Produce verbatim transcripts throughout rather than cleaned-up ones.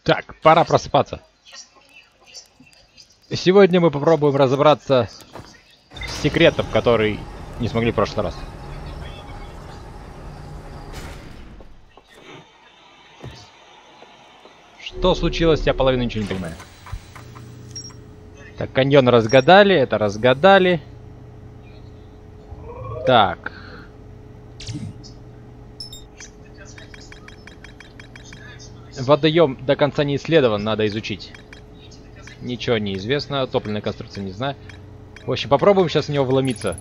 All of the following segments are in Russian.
Так, пора просыпаться. Сегодня мы попробуем разобраться с секретом, который не смогли в прошлый раз. Что случилось, я половину ничего не понимаю. Так, каньон разгадали, это разгадали. Так. Водоем до конца не исследован, надо изучить. Ничего не известно, топливная конструкция не знаю. В общем, попробуем сейчас в него вломиться.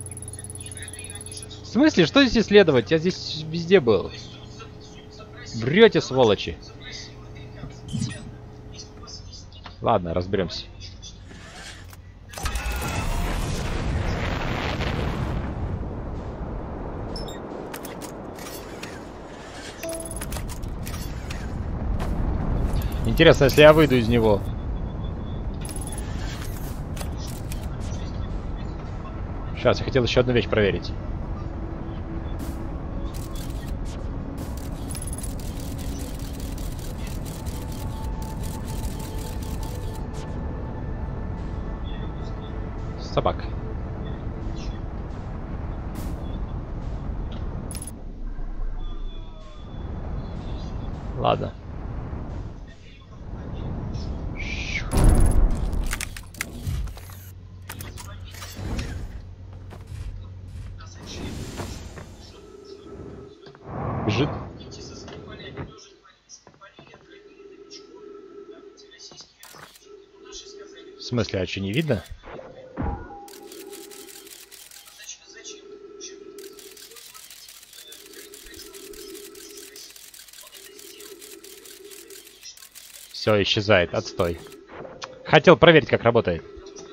В смысле, что здесь исследовать? Я здесь везде был. Врете, сволочи. Ладно, разберемся. Интересно, если я выйду из него. Сейчас, я хотел еще одну вещь проверить. Собак. Ладно. Бежит. В смысле, а что, не видно? Все, исчезает, отстой. Хотел проверить, как работает.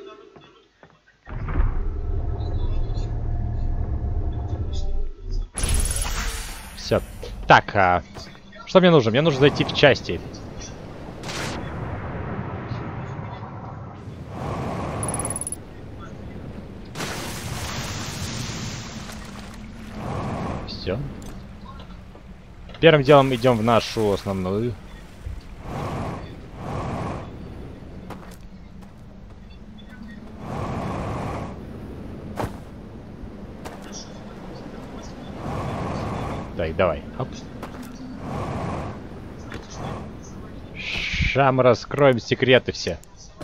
Все. Так, а что мне нужно? Мне нужно зайти в части. Все. Первым делом идем в нашу основную. Дай, давай. Оп. Ща мы раскроем секреты все.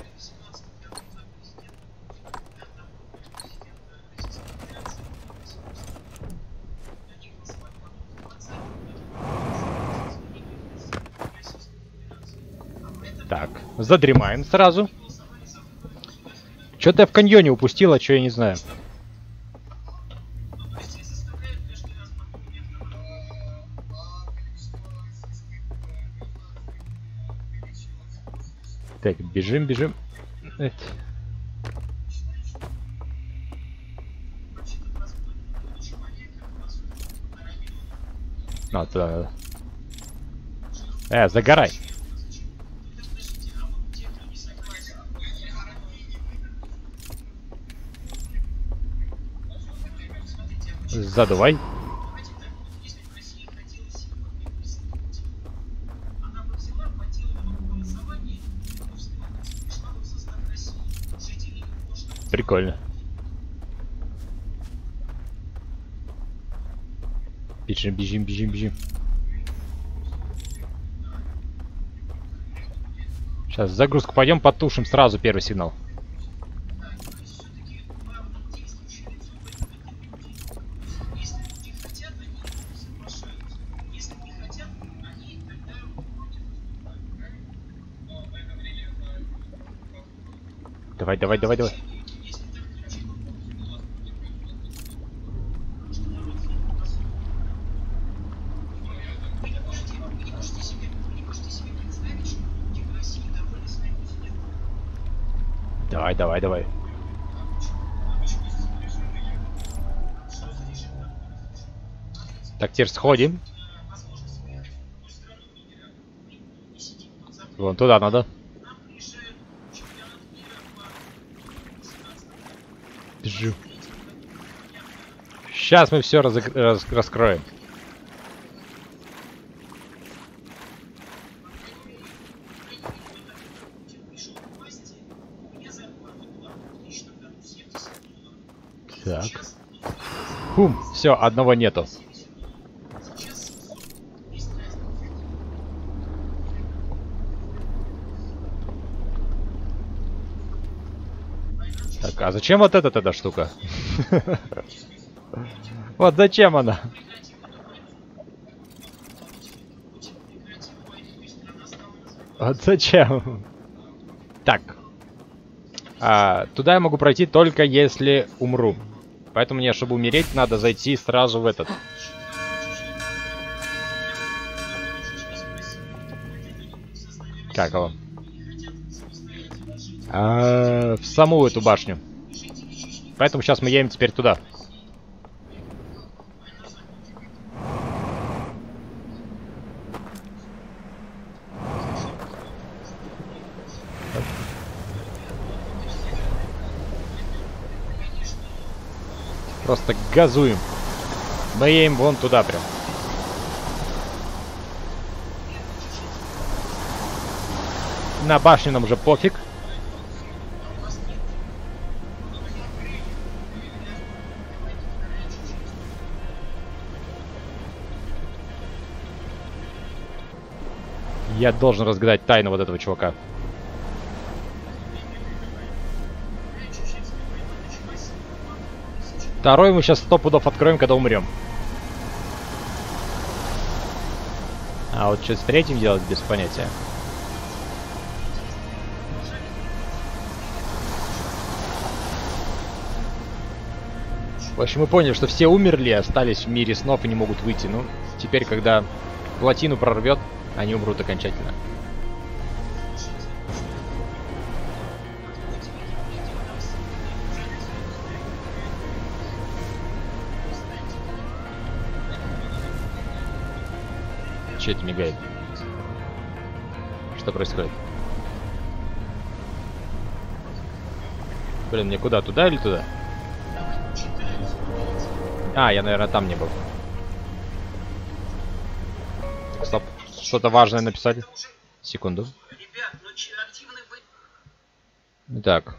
Так, задремаем сразу. Что-то я в каньоне упустил, а что я не знаю. Так, бежим, бежим. Это. А, туда. Э, загорай. Задувай. Прикольно. Бежим, бежим, бежим, бежим. Сейчас в загрузку пойдем, потушим сразу первый сигнал. Давай, давай, давай, давай. Давай, давай, давай. Так, теперь сходим. Вон туда надо. Бежу. Сейчас мы все раз раз раскроем. Так. Хум, все, одного нету. Так, а зачем вот эта тогда штука? Вот зачем она? Вот зачем? Так. А, туда я могу пройти только если умру. Поэтому мне, чтобы умереть, надо зайти сразу в этот. Как его? А, в саму эту башню. Поэтому сейчас мы едем теперь туда. Просто газуем. Мы едем вон туда прям. На башню нам уже пофиг. Я должен разгадать тайну вот этого чувака. Второй мы сейчас сто пудов откроем, когда умрем. А вот что с третьим делать, без понятия. В общем, мы поняли, что все умерли, остались в мире снов и не могут выйти. Ну, теперь, когда плотину прорвет, они умрут окончательно. Че это мигает? Что происходит? Блин, мне куда? Туда или туда? А, я, наверное, там не был. Стоп. Что-то важное написали. Секунду. Так.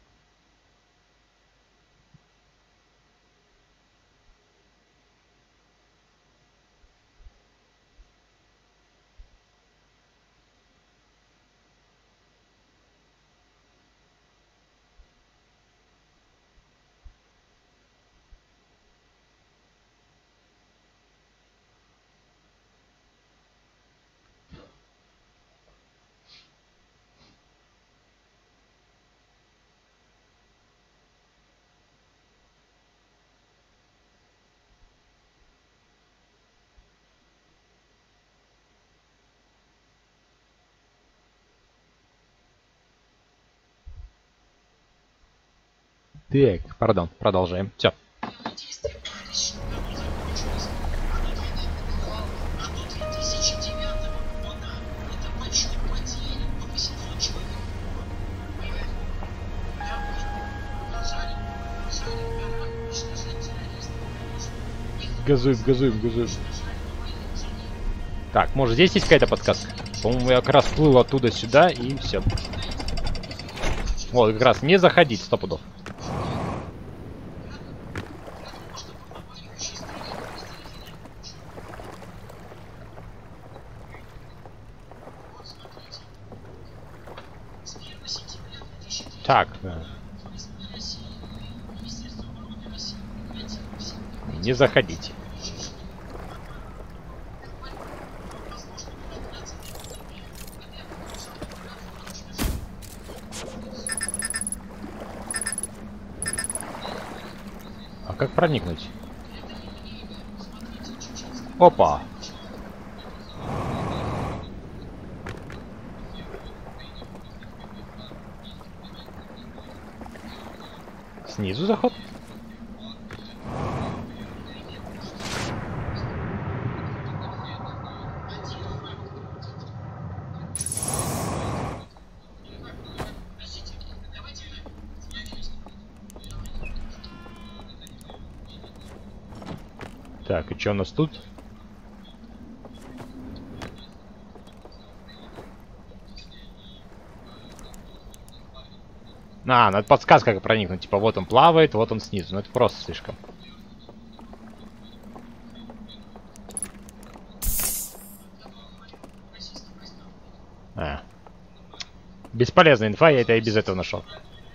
Так, пардон, продолжаем. Все. Газуем, газуем, газуем. Так, может здесь есть какая-то подсказка? По-моему, я как раз плыл оттуда сюда и все. Вот, как раз не заходить, сто пудов. Так. Не заходите. А как проникнуть? Опа. Снизу заход? Так, и что у нас тут? А, ну это подсказка, как проникнуть. Типа, вот он плавает, вот он снизу. Ну это просто слишком. А. Бесполезная инфа, я это и без этого нашел.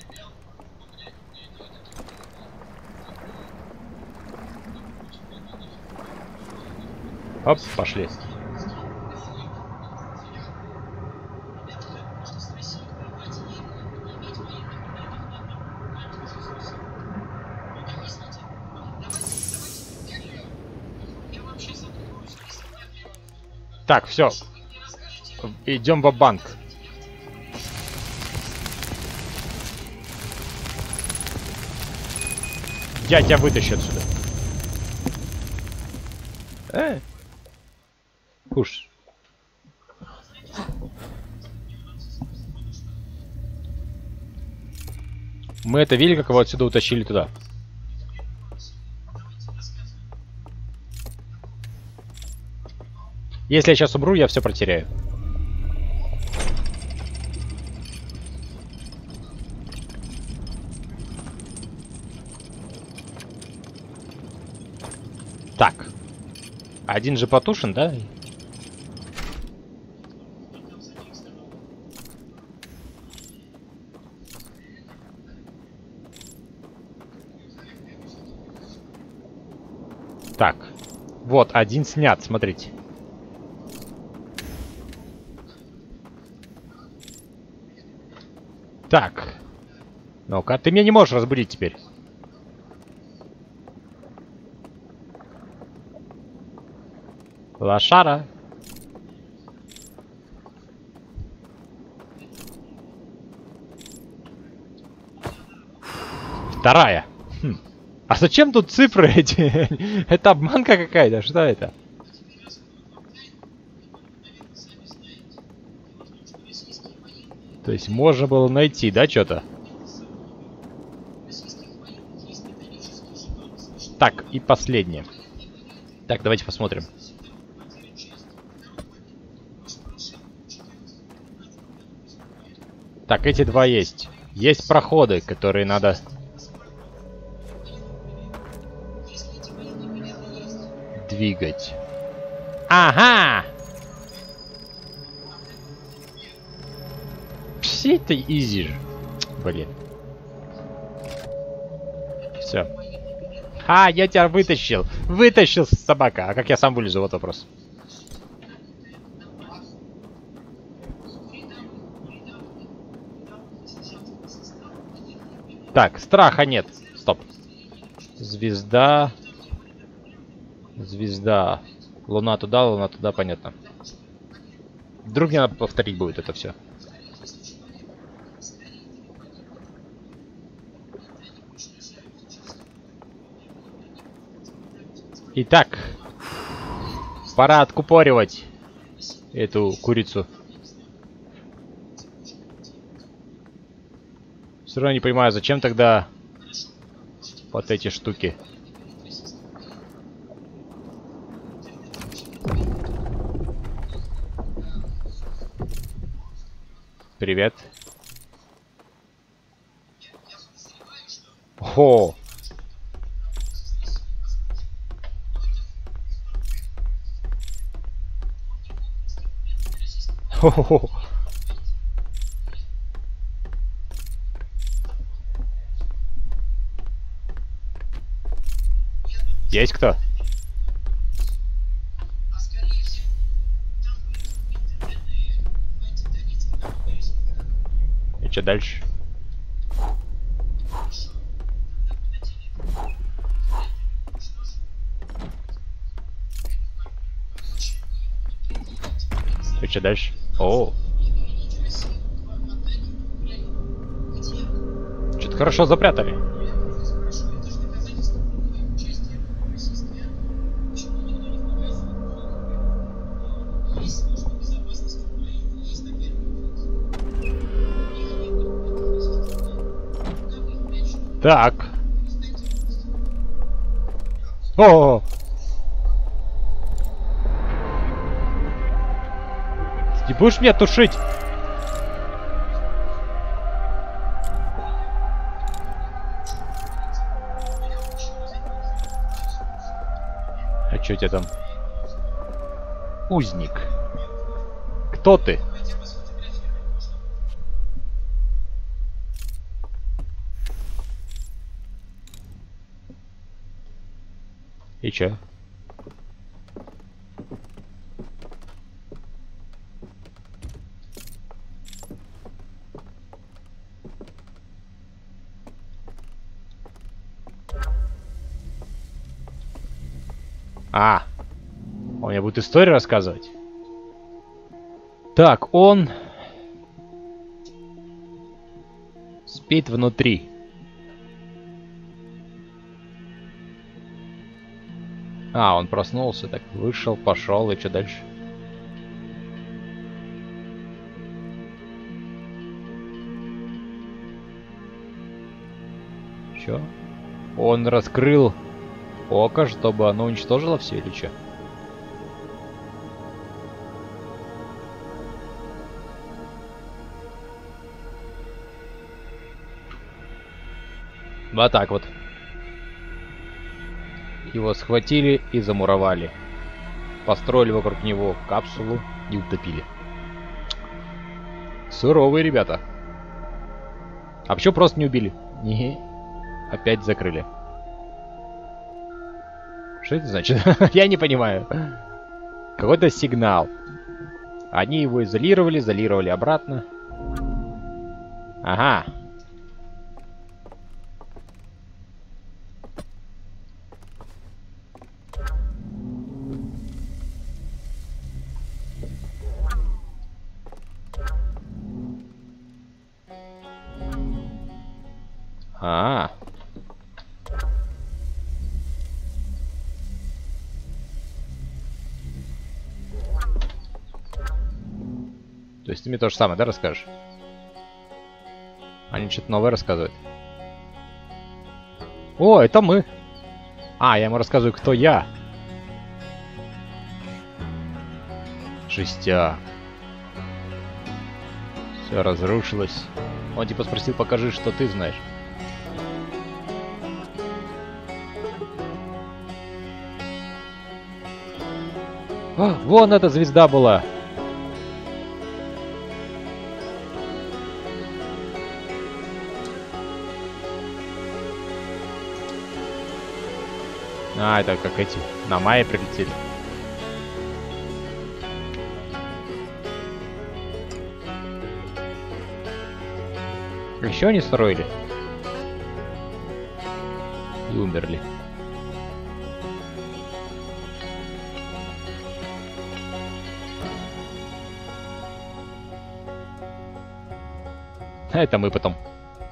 Оп, пошли. Так, все. Идем в банк. Я тебя вытащу отсюда. Э. Куш. Мы это видели, как его отсюда утащили туда. Если я сейчас умру, я все протеряю. Так. Один же потушен, да? Так. Вот, один снят, смотрите. Так. Ну-ка, ты меня не можешь разбудить теперь. Лошара. Вторая. Хм. А зачем тут цифры эти? Это обманка какая-то? Что это? То есть можно было найти, да, что-то? Так, и последнее. Так, давайте посмотрим. Так, эти два есть. Есть проходы, которые надо... двигать. Ага! Все это изи же. Блин. Все. А, я тебя вытащил. Вытащил, собака. А как я сам вылезу? Вот вопрос. Так, страха нет. Стоп. Звезда. Звезда. Луна туда, луна туда, понятно. Вдруг мне надо повторить будет это все. Итак. Пора откупоривать эту курицу. Все равно не понимаю, зачем тогда вот эти штуки. Привет. О! Хо-хо-хо. Есть кто? И что дальше? И что дальше? О, что-то хорошо запрятали. Так. О! Ты будешь меня тушить? Что у тебя там? Узник. Кто ты? И чё? А, он мне будет историю рассказывать. Так, он спит внутри. А, он проснулся, так вышел, пошел, и что дальше? Чё? Он раскрыл око, чтобы оно уничтожило все или что? Вот так вот. Его схватили и замуровали. Построили вокруг него капсулу и утопили. Суровые ребята. А почему просто не убили? Не. Опять закрыли. Что это значит? Я не понимаю. Какой-то сигнал. Они его изолировали, изолировали обратно. Ага. А. То есть ты мне то же самое, да, расскажешь? Они что-то новое рассказывают. О, это мы. А, я ему рассказываю, кто я. Жестяк. Все разрушилось. Он типа спросил, покажи, что ты знаешь. О, вон эта звезда была. А, это как эти на Майе прилетели. Еще они строили. И умерли. А это мы потом.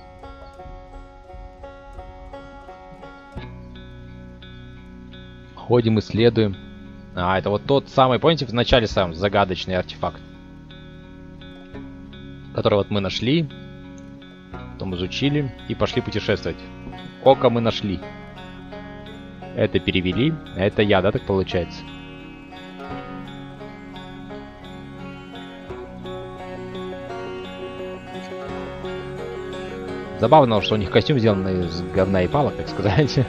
Ходим, исследуем. А, это вот тот самый, помните, в начале сам загадочный артефакт. Который вот мы нашли. Потом изучили и пошли путешествовать. Око мы нашли. Это перевели. А это я, да, так получается? Забавно, что у них костюм сделан из говна и палок, так сказать.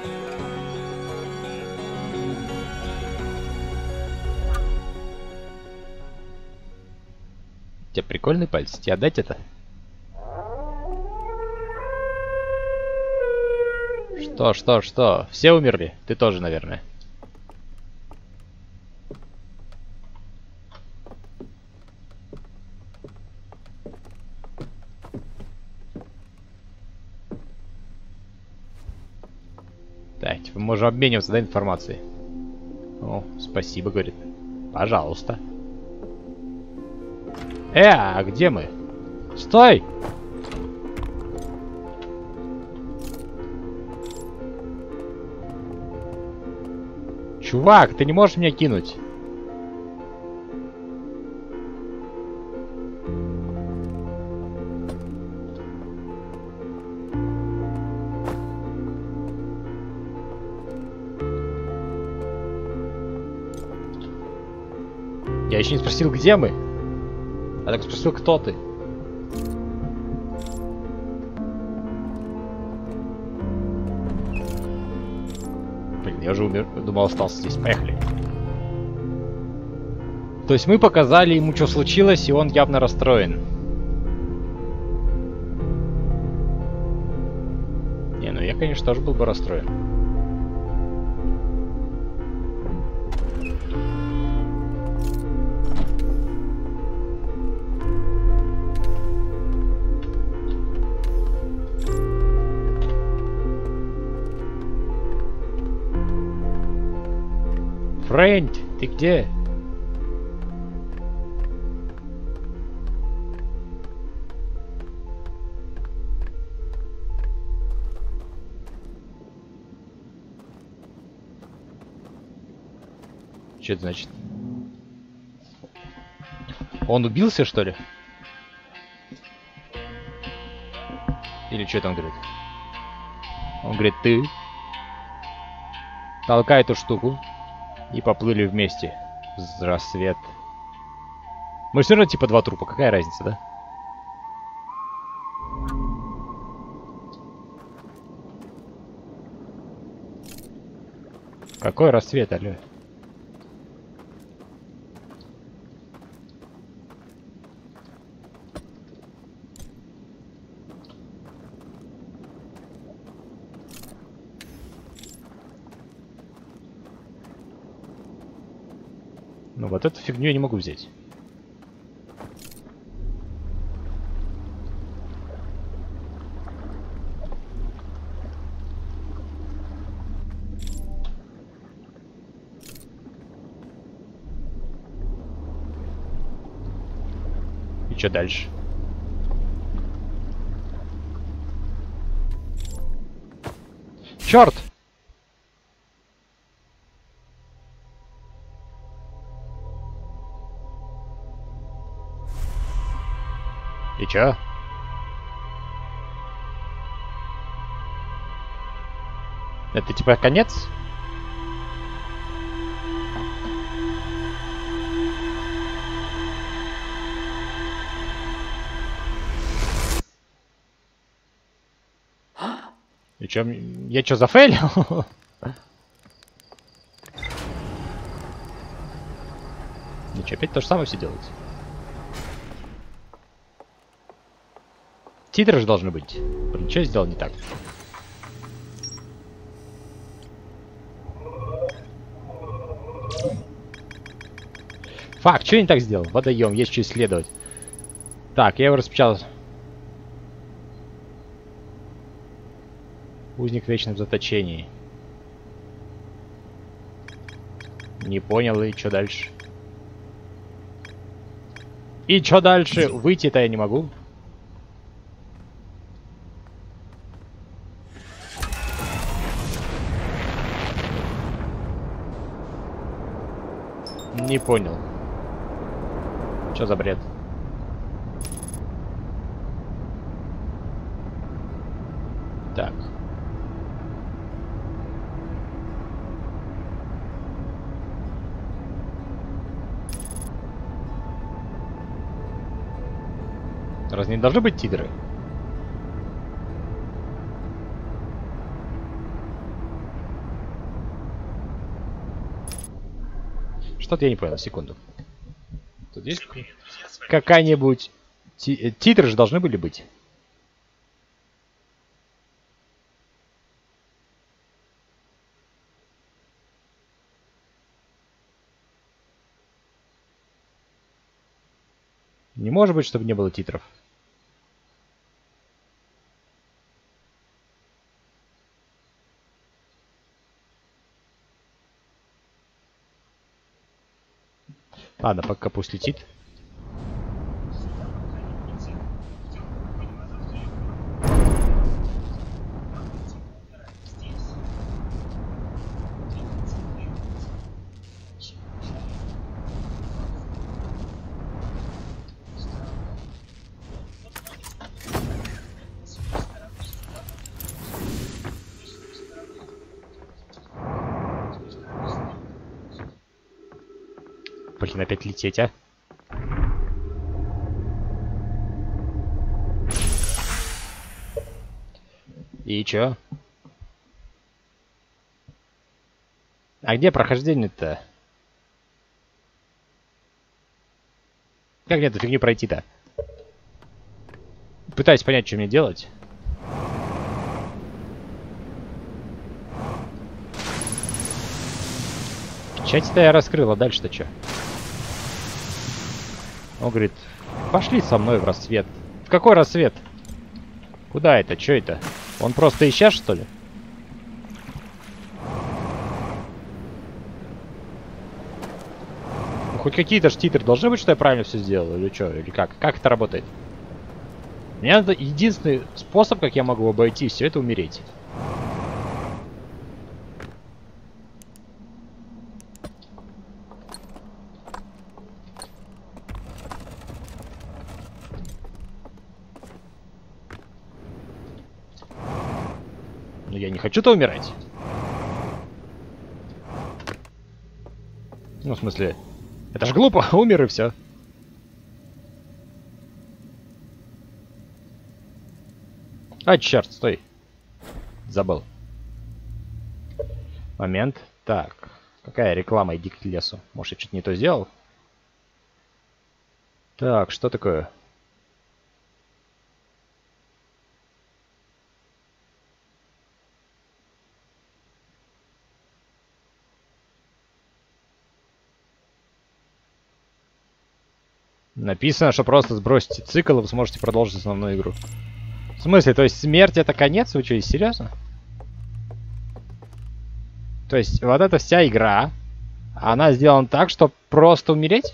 У тебя прикольный пальцы, тебе отдать это? Что, что, что? Все умерли? Ты тоже, наверное. Так, типа, можем обмениваться, да, информацией? О, спасибо, говорит. Пожалуйста. Э, а где мы? Стой! Чувак, ты не можешь меня кинуть? Я еще не спросил, где мы. Я так спросил, кто ты. Блин, Я же умер, думал, остался здесь. Поехали. То есть мы показали ему, что случилось, и он явно расстроен. Не, ну я, конечно, тоже был бы расстроен. Фрэнд, ты где? Что это значит? Он убился, что ли? Или что это он говорит? Он говорит, ты толкай эту штуку. И поплыли вместе. В рассвет. Мы все равно типа два трупа. Какая разница, да? Какой рассвет, алло? Ну вот эту фигню я не могу взять. И что дальше? Черт! И чё? Это типа конец? И чё? Я чё, зафейлил? Ничего, опять то же самое все делать. Титры же должны быть. Блин, что я сделал не так? Фак, что я не так сделал? Водоем, есть что исследовать. Так, я его распечатал. Узник в вечном заточении. Не понял, и что дальше? И что дальше? Выйти-то я не могу. Не понял. Что за бред? Так. Разве не должны быть титры? Что-то я не понял, секунду. Тут есть какая-нибудь... Ти титры же должны были быть. Не может быть, чтобы не было титров. Ладно, пока пусть летит. Блин, опять лететь, а? И чё? А где прохождение-то? Как мне эту фигню пройти-то? Пытаюсь понять, что мне делать. Печать-то я раскрыла, дальше-то что? Он говорит, пошли со мной в рассвет. В какой рассвет? Куда это? Что это? Он просто исчез, что ли? Ну, хоть какие-то ж титры должны быть, что я правильно все сделал, или что? Или как? Как это работает? Мне надо единственный способ, как я могу обойти все это, умереть. Но я не хочу-то умирать. Ну, в смысле, это ж глупо, умер и все. А, черт, стой. Забыл. Момент. Так. Какая реклама? Иди к лесу. Может, я что-то не то сделал? Так, что такое? Написано, что просто сбросите цикл, и вы сможете продолжить основную игру. В смысле? То есть смерть это конец? Вы что, серьезно? То есть вот эта вся игра, она сделана так, чтобы просто умереть?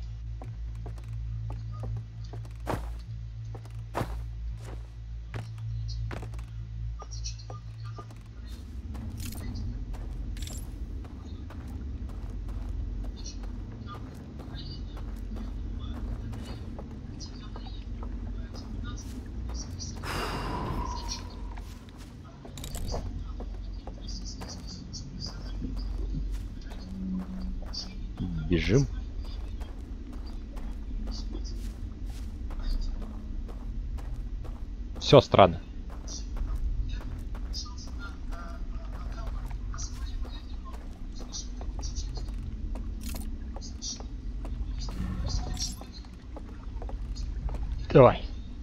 Бежим. Все странно. Давай.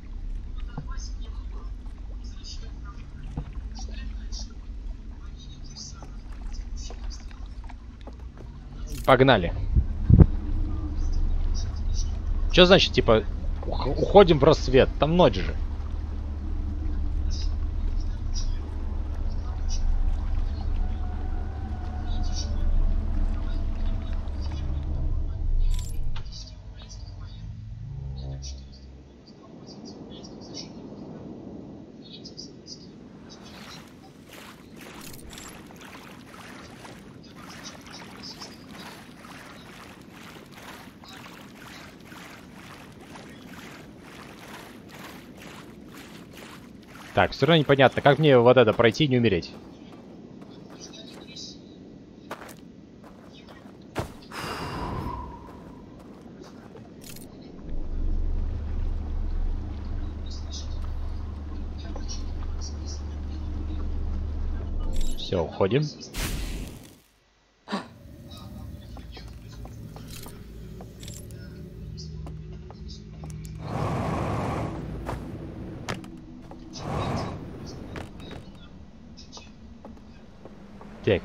Погнали. Что значит, типа, уходим в рассвет? Там ночь же. Так, все равно непонятно, как мне вот это пройти и не умереть. Все, уходим. Так.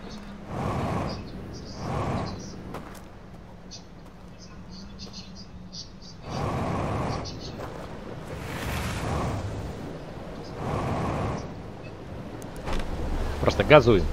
Просто газуем.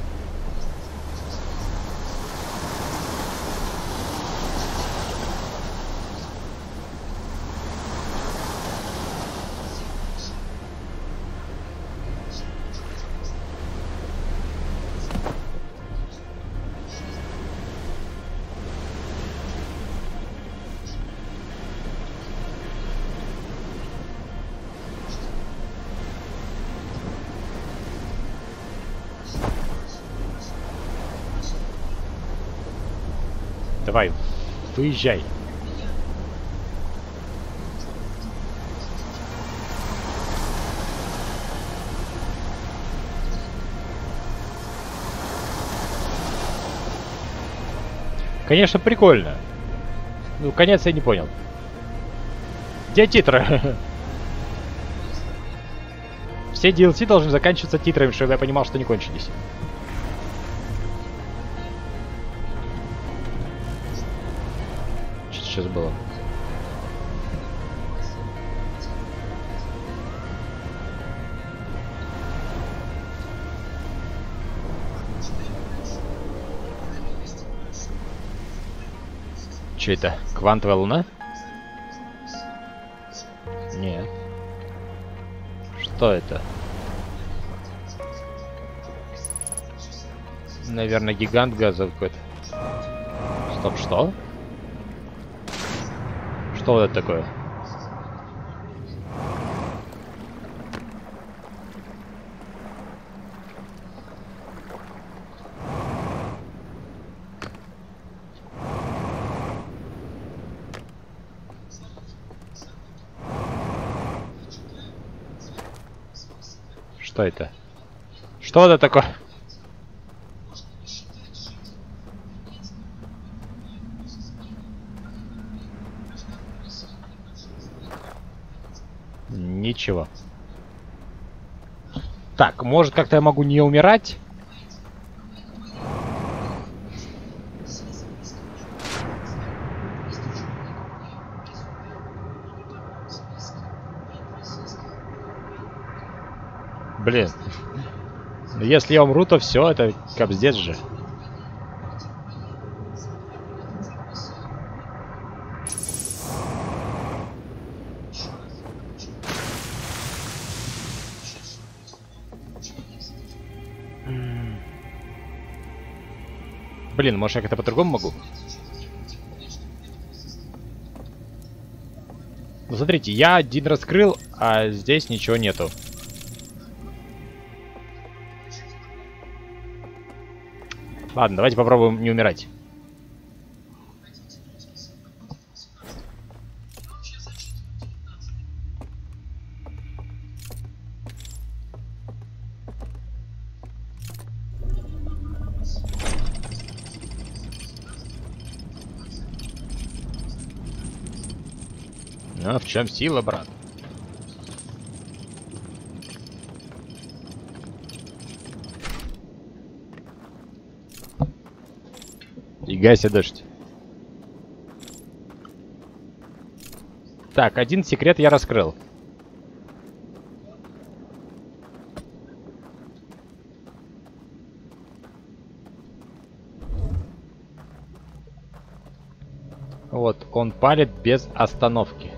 Давай, выезжай. Конечно, прикольно. Ну, конец я не понял. Где титры? Все ди эл си должны заканчиваться титрами, чтобы я понимал, что не кончились. Что сейчас было? Что это? Квантовая луна? Нет. Что это? Наверное, гигант газовый какой-то. Стоп, что? Что вот это такое? Что это? Что это такое? Ничего. Так, может, как-то я могу не умирать? Блин. Если я умру, то все, это капздец же. Блин, может я как-то по-другому могу? Ну смотрите, я один раскрыл, а здесь ничего нету. Ладно, давайте попробуем не умирать. А в чем сила, брат? Фига дождь. Так, один секрет я раскрыл. Вот, он палит без остановки.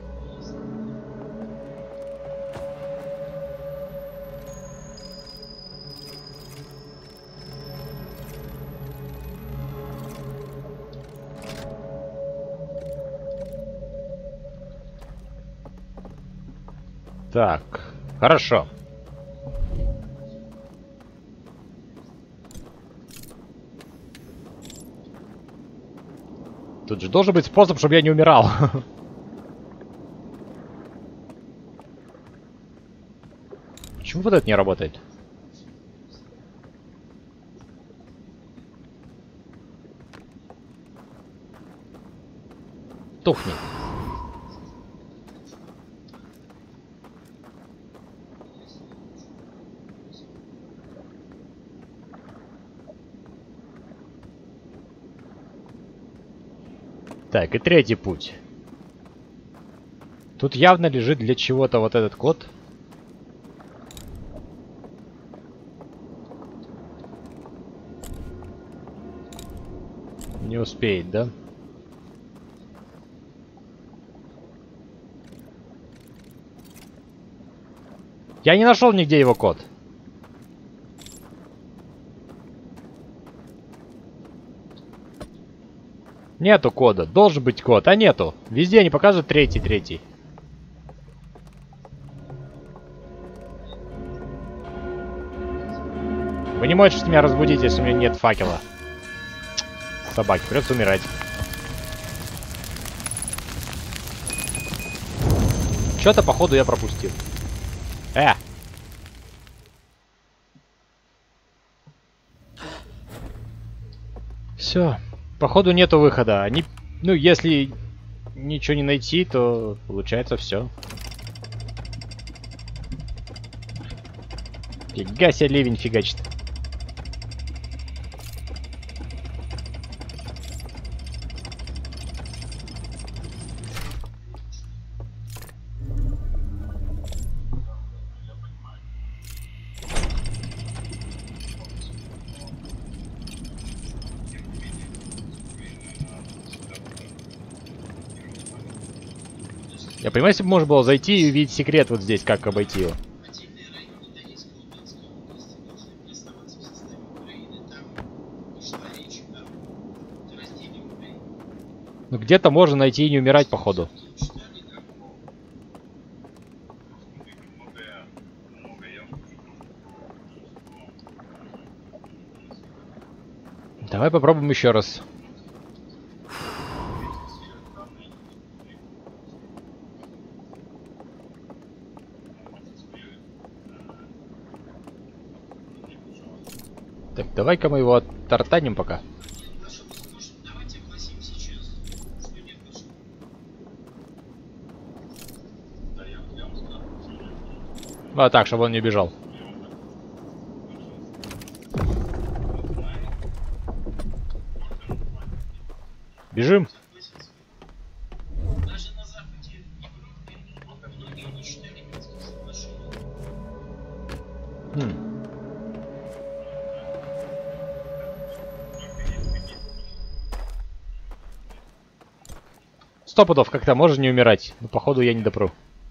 Так, хорошо. Тут же должен быть способ, чтобы я не умирал. Почему вот это не работает? Тухни. Так, и третий путь. Тут явно лежит для чего-то вот этот код. Не успеет, да? Я не нашел нигде его код. Нету кода. Должен быть код, а нету. Везде они показывают третий, третий. Вы не можете меня разбудить, если у меня нет факела. Собаки, придется умирать. Что-то, походу, я пропустил. Э! Все. Походу нету выхода. Они, ну, если ничего не найти, то получается все. Фига себе ливень фигачит. Я понимаю, если бы можно было зайти и увидеть секрет вот здесь, как обойти его. Ну где-то можно найти и не умирать, походу. Давай попробуем еще раз. Так, давай-ка мы его оттартаним пока. А так, чтобы он не бежал. Бежим. Хм. Сто пудов, как-то можно не умирать. Но походу я не допру.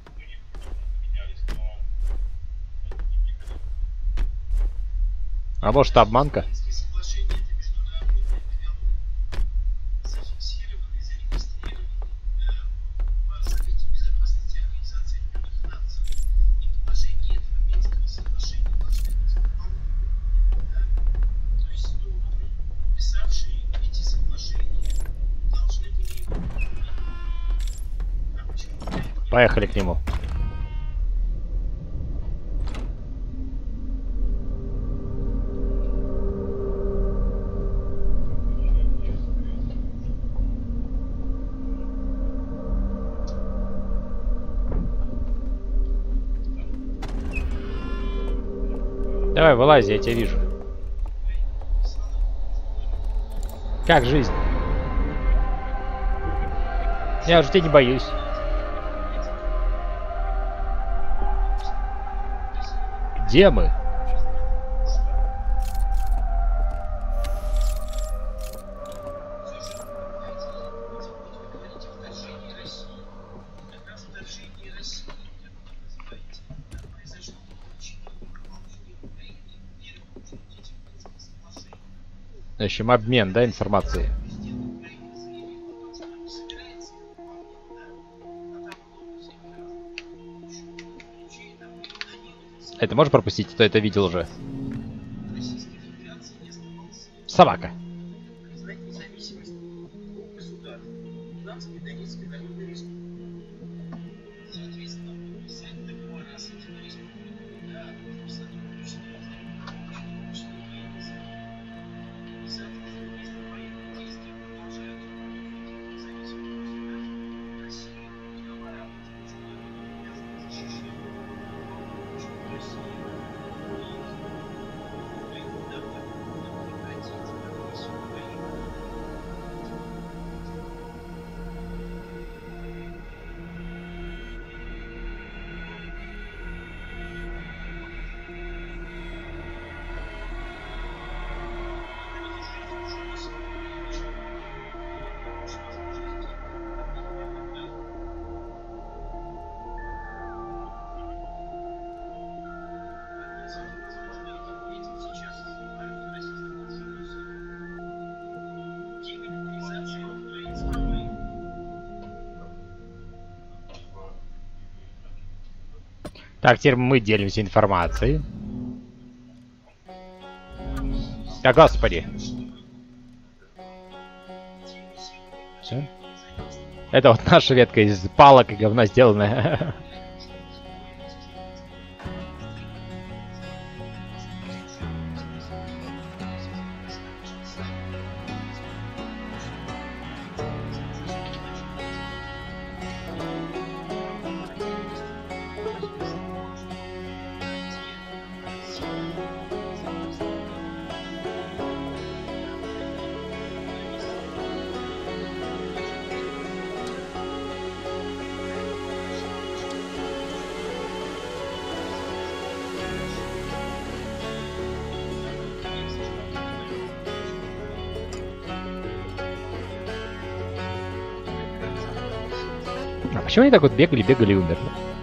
А может, обманка? Поехали к нему. Давай, вылази, я тебя вижу. Как жизнь? Я уже тебя не боюсь. Где мы? В общем, обмен, да, информации. Это можешь пропустить? Кто это видел уже? Собака. Так, теперь мы делимся информацией. Да господи. Все? Это вот наша ветка из палок и говна сделанная. Почему они так вот бегали, бегали и умерли?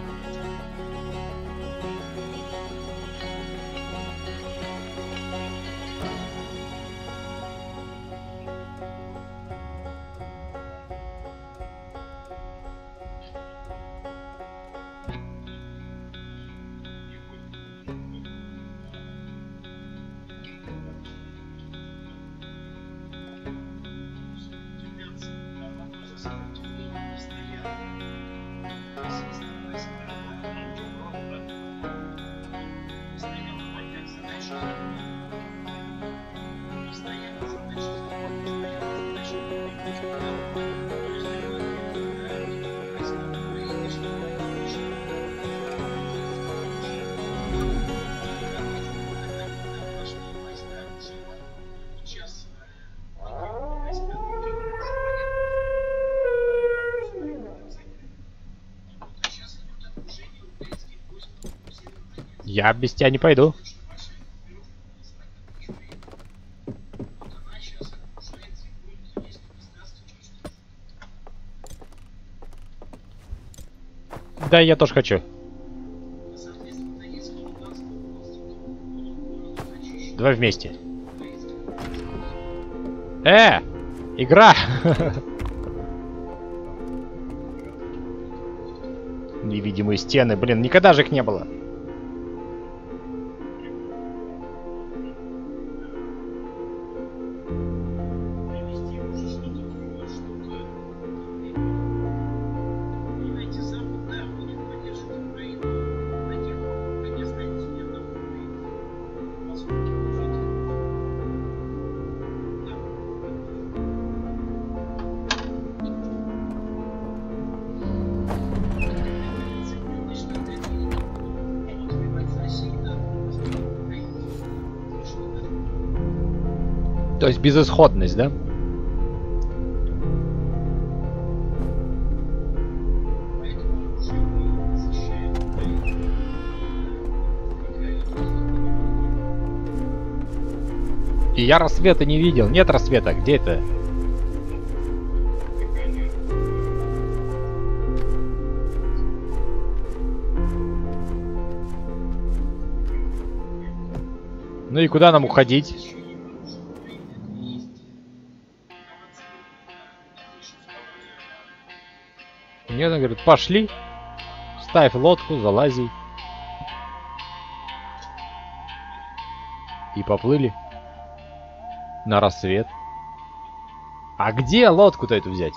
Я без тебя не пойду. Да, я тоже хочу. Давай вместе. Э! Игра! Невидимые стены, блин, никогда же их не было. То есть безысходность, да? И я рассвета не видел. Нет рассвета. Где это? Ну и куда нам уходить? Мне она говорит, пошли, ставь лодку, залази. И поплыли на рассвет. А где лодку-то эту взять?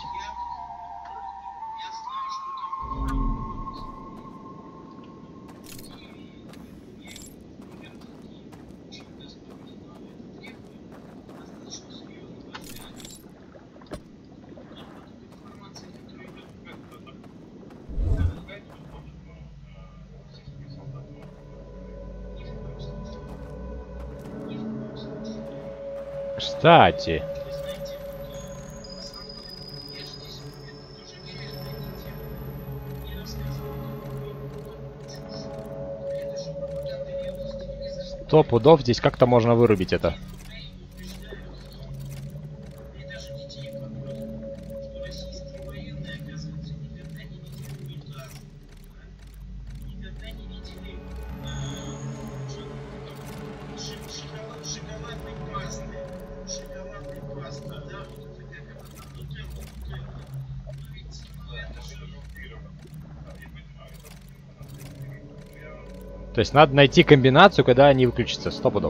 Кстати. Сто пудов здесь как-то можно вырубить это. То есть надо найти комбинацию, когда они выключатся. Сто пудов.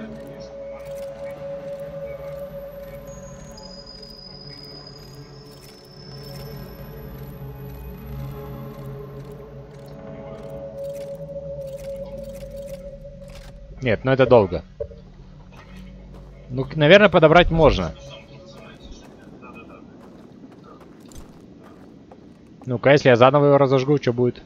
Нет, ну это долго. Ну, наверное, подобрать можно. Ну-ка, если я заново его разожгу, что будет?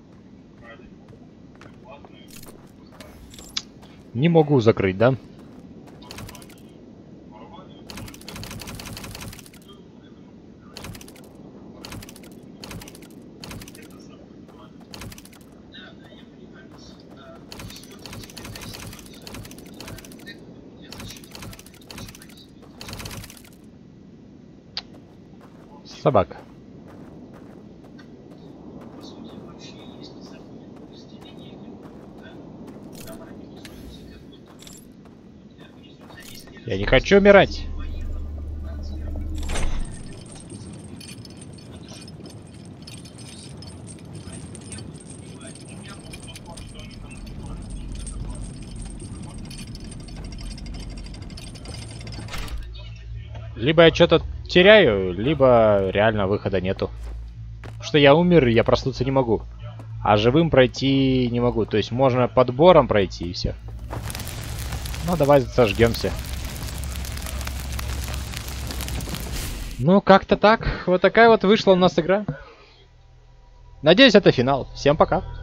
Не могу закрыть, да? Собака. Я не хочу умирать. Либо я что-то теряю, либо реально выхода нету. Потому что я умер, и я проснуться не могу. А живым пройти не могу. То есть можно подбором пройти и все. Ну, давай сожгемся. Ну, как-то так. Вот такая вот вышла у нас игра. Надеюсь, это финал. Всем пока.